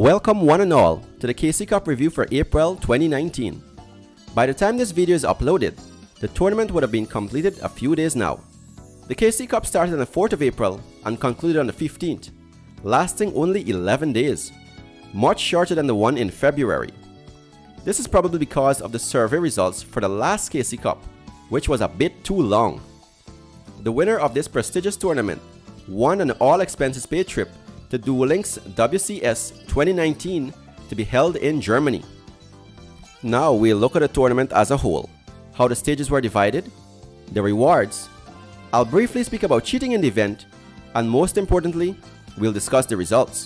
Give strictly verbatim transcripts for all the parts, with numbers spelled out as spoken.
Welcome one and all to the K C Cup review for April twenty nineteen. By the time this video is uploaded, the tournament would have been completed a few days now. The K C Cup started on the fourth of April and concluded on the fifteenth, lasting only eleven days, much shorter than the one in February. This is probably because of the survey results for the last K C Cup, which was a bit too long. The winner of this prestigious tournament won an all-expenses paid trip to Duel's W C S twenty nineteen to be held in Germany. Now we'll look at the tournament as a whole, how the stages were divided, the rewards. I'll briefly speak about cheating in the event, and most importantly, we'll discuss the results.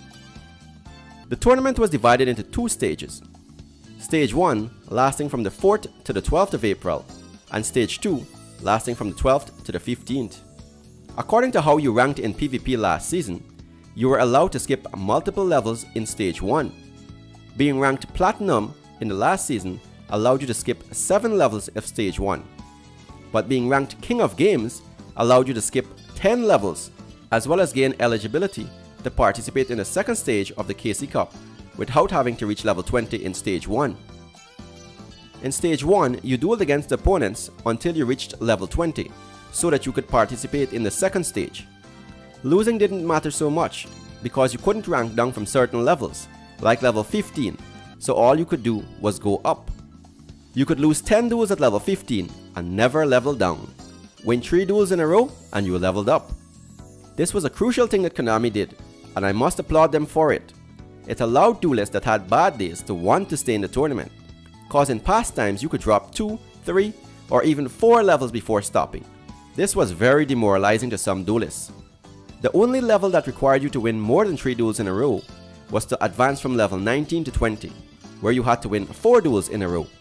The tournament was divided into two stages. Stage one lasting from the fourth to the twelfth of April, and Stage two lasting from the twelfth to the fifteenth. According to how you ranked in PvP last season, you were allowed to skip multiple levels in Stage one. Being ranked Platinum in the last season allowed you to skip seven levels of Stage one. But being ranked King of Games allowed you to skip ten levels, as well as gain eligibility to participate in the second stage of the K C Cup without having to reach level twenty in Stage one. In Stage one, you dueled against opponents until you reached level twenty, so that you could participate in the second stage. Losing didn't matter so much, because you couldn't rank down from certain levels, like level fifteen, so all you could do was go up. You could lose ten duels at level fifteen and never level down. Win three duels in a row and you leveled up. This was a crucial thing that Konami did, and I must applaud them for it. It allowed duelists that had bad days to want to stay in the tournament, cause in past times you could drop two, three, or even four levels before stopping. This was very demoralizing to some duelists. The only level that required you to win more than three duels in a row was to advance from level nineteen to twenty, where you had to win four duels in a row.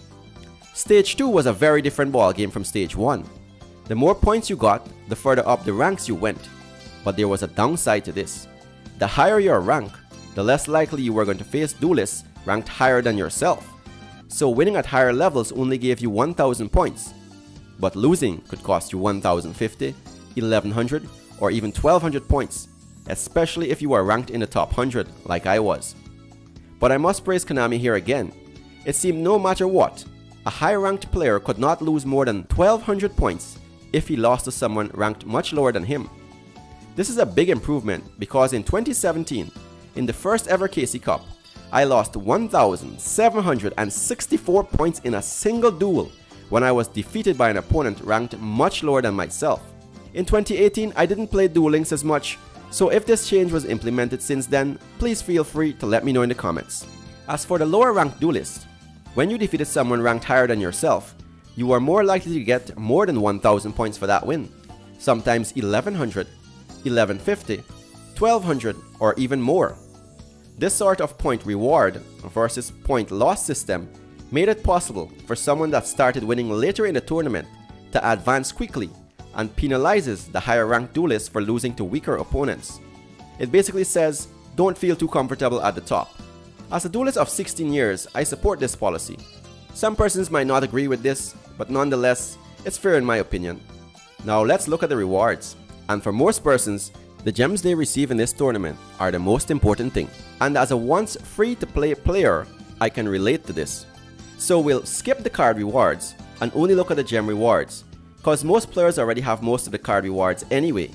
Stage two was a very different ballgame from Stage one. The more points you got, the further up the ranks you went. But there was a downside to this. The higher your rank, the less likely you were going to face duelists ranked higher than yourself. So winning at higher levels only gave you one thousand points. But losing could cost you one thousand fifty, eleven hundred, or even twelve hundred points, especially if you are ranked in the top one hundred like I was. But I must praise Konami here again. It seemed no matter what, a high-ranked player could not lose more than twelve hundred points if he lost to someone ranked much lower than him. This is a big improvement because in twenty seventeen, in the first ever K C Cup, I lost one thousand seven hundred sixty-four points in a single duel when I was defeated by an opponent ranked much lower than myself. In twenty eighteen, I didn't play Duel Links as much, so if this change was implemented since then, please feel free to let me know in the comments. As for the lower ranked duelist, when you defeated someone ranked higher than yourself, you are more likely to get more than one thousand points for that win, sometimes eleven hundred, eleven fifty, twelve hundred, or even more. This sort of point reward versus point loss system made it possible for someone that started winning later in the tournament to advance quickly, and penalizes the higher ranked duelists for losing to weaker opponents. It basically says, don't feel too comfortable at the top. As a duelist of sixteen years, I support this policy. Some persons might not agree with this, but nonetheless, it's fair in my opinion. Now let's look at the rewards. And for most persons, the gems they receive in this tournament are the most important thing. And as a once free-to-play player, I can relate to this. So we'll skip the card rewards and only look at the gem rewards, cause most players already have most of the card rewards anyway.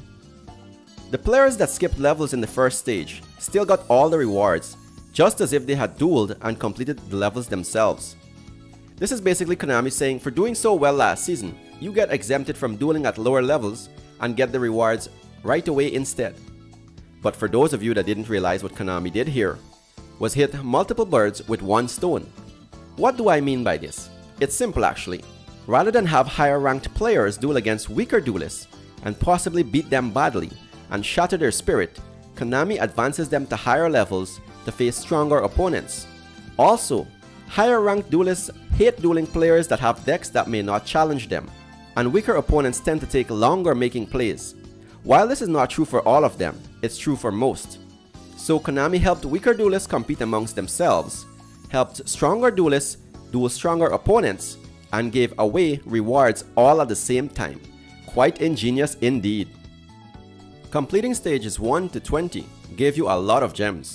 The players that skipped levels in the first stage still got all the rewards, just as if they had dueled and completed the levels themselves. This is basically Konami saying for doing so well last season, you get exempted from dueling at lower levels and get the rewards right away instead. But for those of you that didn't realize what Konami did here, was hit multiple birds with one stone. What do I mean by this? It's simple actually. Rather than have higher ranked players duel against weaker duelists and possibly beat them badly and shatter their spirit, Konami advances them to higher levels to face stronger opponents. Also, higher ranked duelists hate dueling players that have decks that may not challenge them, and weaker opponents tend to take longer making plays. While this is not true for all of them, it's true for most. So Konami helped weaker duelists compete amongst themselves, helped stronger duelists duel stronger opponents, and gave away rewards all at the same time. Quite ingenious indeed. Completing stages one to twenty gave you a lot of gems.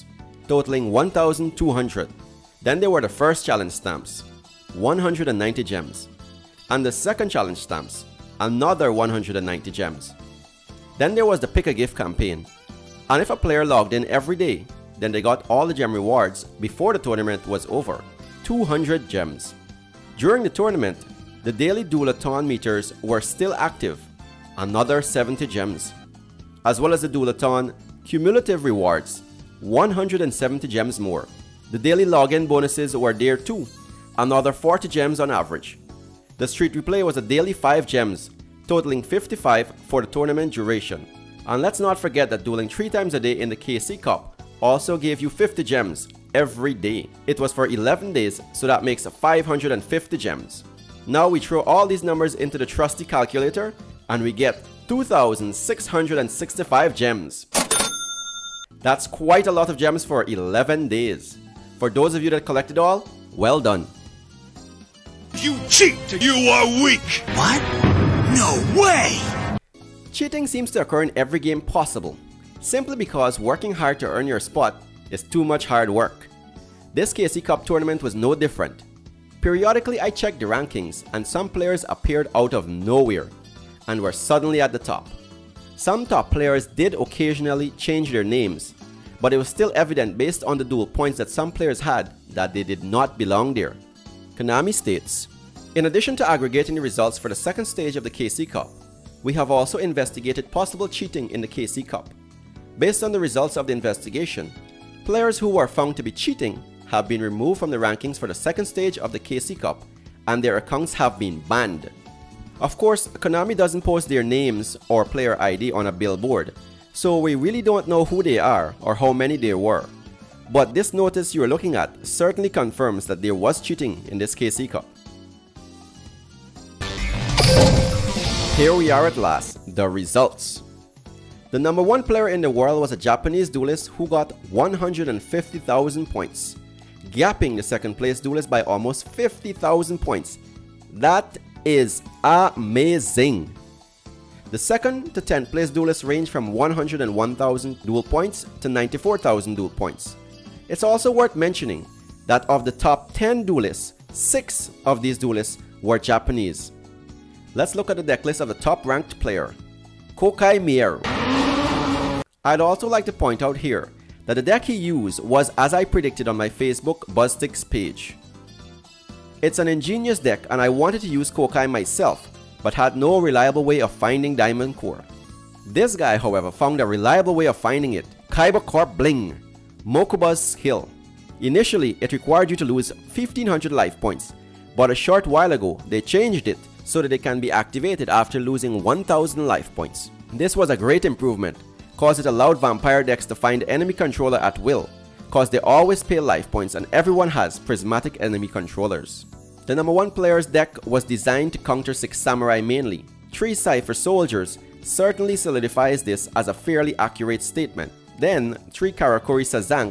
totaling one thousand two hundred. Then there were the first challenge stamps, one hundred ninety gems. And the second challenge stamps, another one hundred ninety gems. Then there was the Pick a Gift campaign. And if a player logged in every day, then they got all the gem rewards before the tournament was over, two hundred gems. During the tournament, the daily Duelathon meters were still active, another seventy gems. As well as the Duelathon cumulative rewards, one hundred seventy gems more. The daily login bonuses were there too, another forty gems on average. The Street Replay was a daily five gems, totaling fifty-five for the tournament duration. And let's not forget that dueling three times a day in the K C Cup also gave you fifty gems every day. It was for eleven days, so that makes five hundred fifty gems. Now we throw all these numbers into the trusty calculator and we get two thousand six hundred sixty-five gems. That's quite a lot of gems for eleven days. For those of you that collected all, well done. You cheat! You are weak! What? No way! Cheating seems to occur in every game possible, simply because working hard to earn your spot is too much hard work. This K C Cup tournament was no different. Periodically I checked the rankings and some players appeared out of nowhere and were suddenly at the top. Some top players did occasionally change their names, but it was still evident based on the duel points that some players had that they did not belong there. Konami states, in addition to aggregating the results for the second stage of the K C Cup, we have also investigated possible cheating in the K C Cup. Based on the results of the investigation, players who were found to be cheating have been removed from the rankings for the second stage of the K C Cup and their accounts have been banned. Of course, Konami doesn't post their names or player I D on a billboard, so we really don't know who they are or how many there were. But this notice you're looking at certainly confirms that there was cheating in this K C Cup. Here we are at last, the results. The number one player in the world was a Japanese duelist who got one hundred fifty thousand points, gapping the second place duelist by almost fifty thousand points. That is amazing. The second to tenth place duelists range from one hundred one thousand duel points to ninety-four thousand duel points. It's also worth mentioning that of the top ten duelists, six of these duelists were Japanese. Let's look at the deck list of the top ranked player, Kokai Mieru. I'd also like to point out here that the deck he used was as I predicted on my Facebook Buztix page. It's an ingenious deck and I wanted to use Kokai myself, but had no reliable way of finding Diamond Core. This guy, however, found a reliable way of finding it, Kaiba Corp Bling, Mokuba's skill. Initially, it required you to lose fifteen hundred life points, but a short while ago, they changed it so that it can be activated after losing one thousand life points. This was a great improvement, cause it allowed vampire decks to find enemy controller at will, cause they always pay life points and everyone has prismatic enemy controllers. The number one player's deck was designed to counter six samurai mainly. Three Cypher soldiers certainly solidifies this as a fairly accurate statement. Then three Karakuri Sazank.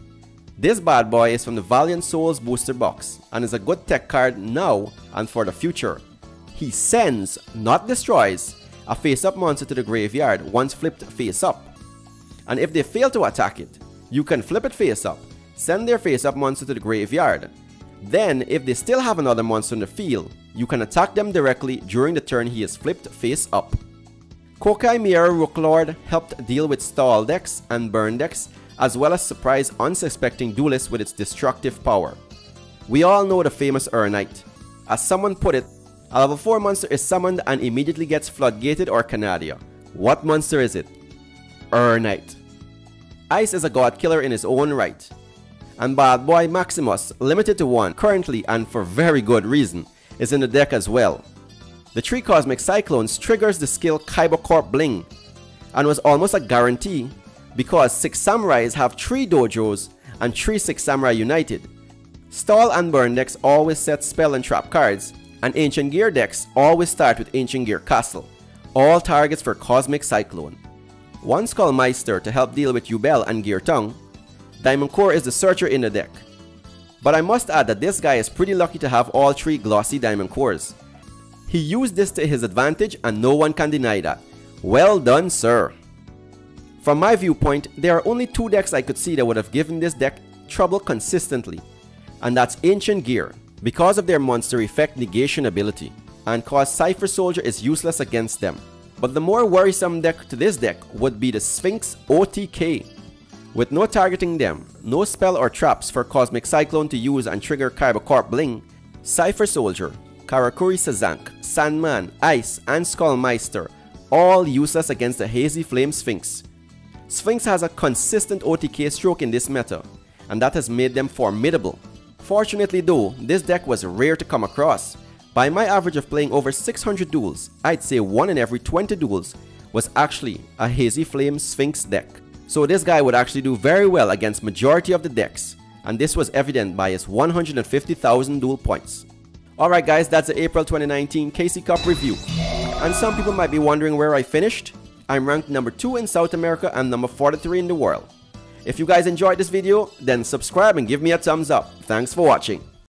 This bad boy is from the Valiant Souls booster box and is a good tech card now and for the future. He sends, not destroys, a face-up monster to the graveyard once flipped face-up. And if they fail to attack it, you can flip it face-up, send their face-up monster to the graveyard. Then, if they still have another monster in the field, you can attack them directly during the turn he is flipped face-up. Kokai Mieru Rooklord helped deal with stall decks and burn decks, as well as surprise unsuspecting duelists with its destructive power. We all know the famous Ur Knight. As someone put it, a level four monster is summoned and immediately gets floodgated or Canadia. What monster is it? Ur Knight. Ice is a god killer in his own right. And bad boy Maximus, limited to one, currently and for very good reason, is in the deck as well. The three Cosmic Cyclones triggers the skill Kaiba Corp Bling, and was almost a guarantee because six Samurais have three dojos and three Six Samurai United. Stall and burn decks always set spell and trap cards, and Ancient Gear decks always start with Ancient Gear Castle, all targets for Cosmic Cyclone. One Skullmeister to help deal with Yubel and Gear Tongue. Diamond Core is the searcher in the deck. But I must add that this guy is pretty lucky to have all three glossy Diamond Cores. He used this to his advantage and no one can deny that. Well done, sir. From my viewpoint, there are only two decks I could see that would have given this deck trouble consistently, and that's Ancient Gear, because of their monster effect negation ability, and cause Cypher Soldier is useless against them. But the more worrisome deck to this deck would be the Sphinx O T K. With no targeting them, no spell or traps for Cosmic Cyclone to use and trigger Kybercorp Bling, Cypher Soldier, Karakuri Sazank, Sandman, Ice, and Skullmeister, all useless against the Hazy Flame Sphinx. Sphinx has a consistent O T K stroke in this meta, and that has made them formidable. Fortunately though, this deck was rare to come across. By my average of playing over six hundred duels, I'd say one in every twenty duels was actually a Hazy Flame Sphinx deck. So this guy would actually do very well against majority of the decks, and this was evident by his one hundred fifty thousand duel points. Alright guys, that's the April twenty nineteen K C Cup review. And some people might be wondering where I finished. I'm ranked number two in South America and number forty-three in the world. If you guys enjoyed this video, then subscribe and give me a thumbs up. Thanks for watching.